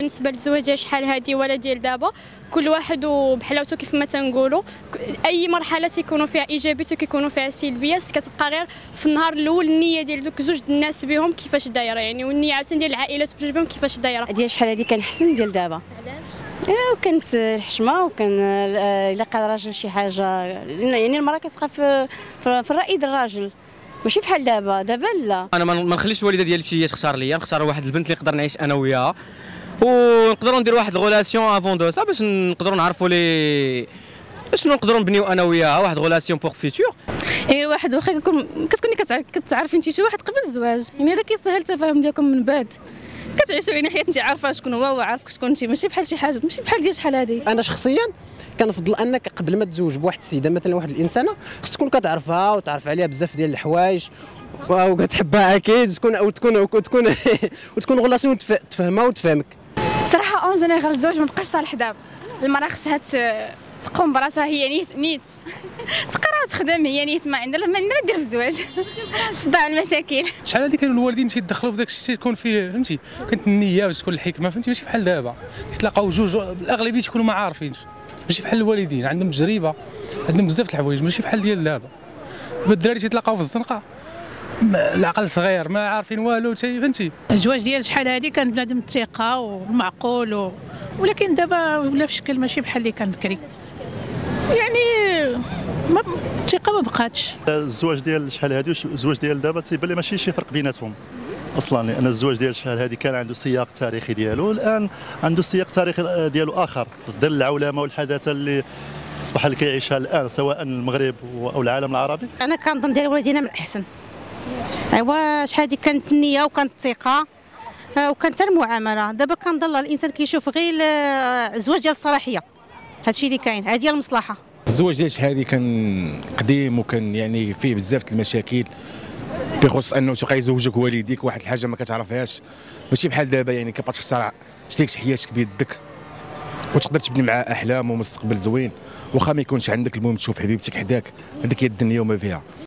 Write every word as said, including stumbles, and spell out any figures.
بالنسبه للزواج ديال شحال هادي ولا ديال دابا، كل واحد وبحلاوته كيف ما تنقولوا. اي مرحله تيكونوا فيها ايجابيات وكيكونوا فيها سلبيات، كتبقى غير في النهار الاول النيه ديال دوك زوج الناس بهم كيفاش دايره يعني، والنيه عاوتاني ديال العائلات بجوج بهم كيفاش دايره. ديال شحال هادي كان احسن ديال دابا. علاش؟ وكانت الحشمه، وكان الا قال الراجل شي حاجه يعني المراه كتبقى في, في الراي ديال الراجل، ماشي بحال دابا. دابا لا، انا ما نخليش الوالده ديالي هي تختار ليا، نختار واحد البنت اللي نقدر نعيش انا وياها، ونقدروا نديروا واحد الغولاسيون افون دو سا باش نقدروا نعرفوا لي شنو نقدروا نبنيو انا وياها، واحد غولاسيون بوغ فيتور. يعني الواحد واخا كتكون كتكوني كتعرفي انت شي واحد قبل الزواج، يعني راه كيسهل التفاهم ديالكم من بعد، كتعيشوا يعني حياه انت عارفه شكون هو وعارف شكون انت، ماشي بحال شي حاجه ماشي بحال ديال شحال هادي. انا شخصيا كنفضل انك قبل ما تزوج بواحد السيده مثلا واحد الانسانه خصك تكون كتعرفها وتعرف عليها بزاف ديال الحوايج وكتحبها اكيد، تكون وتكون وتكون وتكون غولاسيون تفهمها وتفهمك. صراحه اون جينيرال الزواج ما بقاش صالح دابا، المراه خصها تقوم براسها هي نيت نيت تقرا وتخدم هي نيت، ما عندها ما عندها دير في الزواج صداع المشاكل. شحال هادي كانوا الوالدين تيدخلوا في داك الشيء تيكون فيه فهمتي، كانت النيه وتكون الحكمه فهمتي، ماشي بحال دابا تلاقاو جوج الاغلبيه تيكونوا ما عارفينش، ماشي بحال الوالدين عندهم تجربه عندهم بزاف د الحوايج ماشي بحال ديال دابا. دابا الدراري تيتلاقاو في الزنقه العقل صغير ما عارفين والو فهمتي. الزواج ديال شحال هادي كان بنادم الثقه والمعقول و... ولكن دابا ولا في شكل ماشي بحال اللي كان بكري، يعني ما الثقه ما بقاتش. الزواج ديال شحال هادي والزواج ديال دابا تيبان لي ماشي شي فرق بيناتهم اصلا، لان الزواج ديال شحال هادي كان عنده سياق تاريخي ديالو، الان عنده سياق تاريخي ديالو اخر في ظل العولمه والحداثه اللي اصبح اللي كيعيشها الان سواء المغرب او العالم العربي. انا كنظن ديال والدينا من الاحسن. ايوا شحال هادي كانت النيه وكانت الثقه وكانت المعامله، دابا كنظن الانسان كيشوف غير الزواج ديال الصلاحيه، هادشي اللي كاين، هادي هي المصلحه. الزواج ديال شحال هادي كان قديم وكان يعني فيه بزاف المشاكل بخصوص انه تبقى يزوجك والديك واحد الحاجه ما كتعرفهاش، ماشي بحال دابا يعني كتبقى تختار شريك حياتك بيدك وتقدر تبني معاه احلام ومستقبل زوين، واخا ما يكونش عندك المهم تشوف حبيبتك حداك، هذيك هي الدنيا وما فيها.